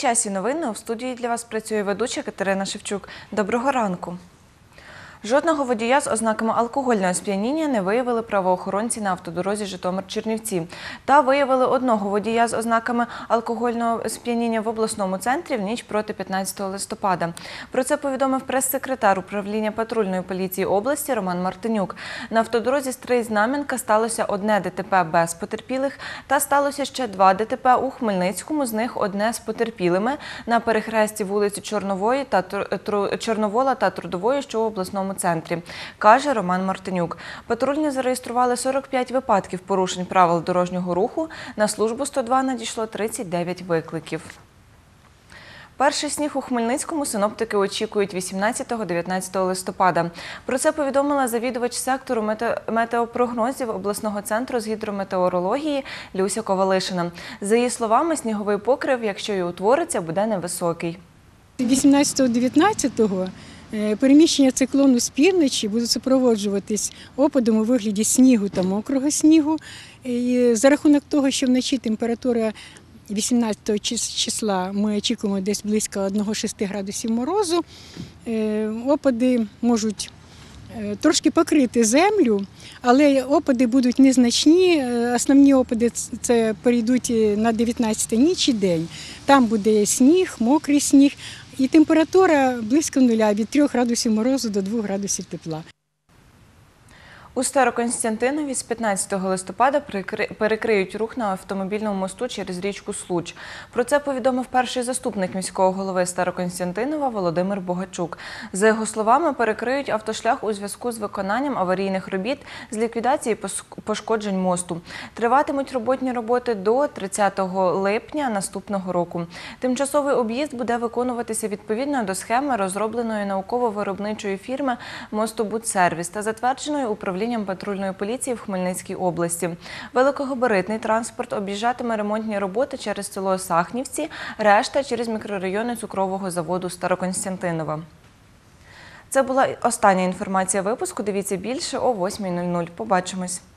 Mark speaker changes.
Speaker 1: часі новини. У студії для вас працює ведуча Катерина Шевчук. Доброго ранку. Жодного водія з ознаками алкогольного сп'яніння не виявили правоохоронці на автодорозі Житомир-Чернівці. Та виявили одного водія з ознаками алкогольного сп'яніння в обласному центрі в ніч проти 15 листопада. Про це повідомив прес-секретар управління патрульної поліції області Роман Мартинюк. На автодорозі Стрий-Знам'янка сталося одне ДТП без потерпілих та сталося ще два ДТП у Хмельницькому, з них одне з потерпілими на перехресті вулиці Чорновола та Трудової, що в обласному центрі, каже Роман Мартинюк. Патрульні зареєстрували 45 випадків порушень правил дорожнього руху. На службу 102 надійшло 39 викликів. Перший сніг у Хмельницькому синоптики очікують 18-19 листопада. Про це повідомила завідувач сектору метеопрогнозів обласного центру з гідрометеорології Люся Ковалишина. За її словами, сніговий покрив, якщо і утвориться, буде невисокий.
Speaker 2: 18-19 переміщення циклону з півночі буде супроводжуватись опадом у вигляді снігу та мокрого снігу. І за рахунок того, що вночі температура 18 числа ми очікуємо десь близько 1-6 градусів морозу, опади можуть трошки покрити землю, але опади будуть незначні. Основні опади це перейдуть на 19 ніч і день. Там буде сніг, мокрий сніг. І температура близько нуля, від 3 градусів морозу до 2 градусів тепла.
Speaker 1: У Старокостянтинові з 15 листопада перекриють рух на автомобільному мосту через річку Случ. Про це повідомив перший заступник міського голови Старокостянтинова Володимир Богачук. За його словами, перекриють автошлях у зв'язку з виконанням аварійних робіт з ліквідації пошкоджень мосту. Триватимуть робітні роботи до 30 липня наступного року. Тимчасовий об'їзд буде виконуватися відповідно до схеми, розробленої науково-виробничої фірми «Мостобудсервіс» та затвердженої управлінням патрульної поліції в Хмельницькій області. Великогабаритний транспорт об'їжджатиме ремонтні роботи через село Сахнівці, решта через мікрорайони цукрового заводу Старокостянтинова. Це була остання інформація випуску. Дивіться більше о 8:00. Побачимось.